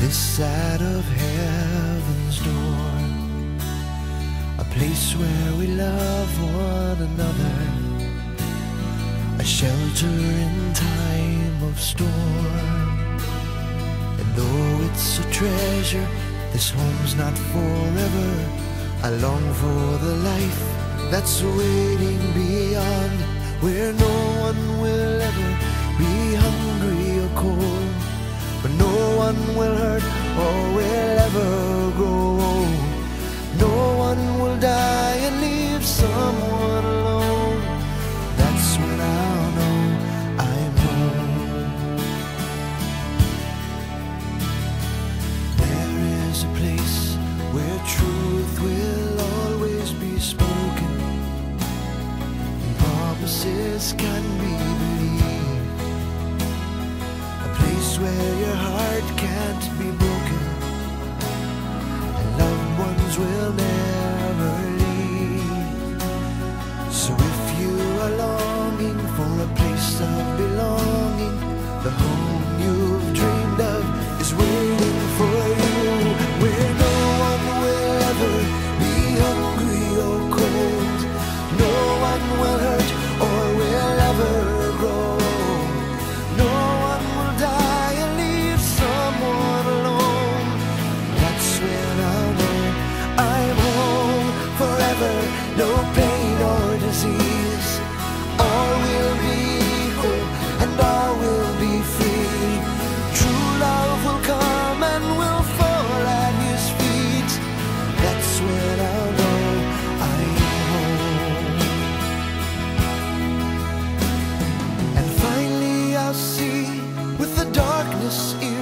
this side of heaven's door, a place where we love one another, a shelter in time of storm. And though it's a treasure, this home's not forever. I long for the life that's waiting beyond, where no one will ever be hungry or cold, but no one will hurt or will ever grow old. No one will die and leave someone alone. That's when I'll know I'm home. There is a place where truth will always be spoken, and promises can be believed, a place where your heart can't be broken, and loved ones will never leave. So if you are longing for a place of belonging, the home you've dreamed of is waiting for you, where no one will ever be hungry or cold, no one will hurt or will ever grow old, no one will die and leave someone alone. That's when I'll know I'm home forever. No pain or disease, all will be equal and all will be free. True love will come and will fall at His feet. That's when I'll know I'm home. And finally I'll see, with the darkness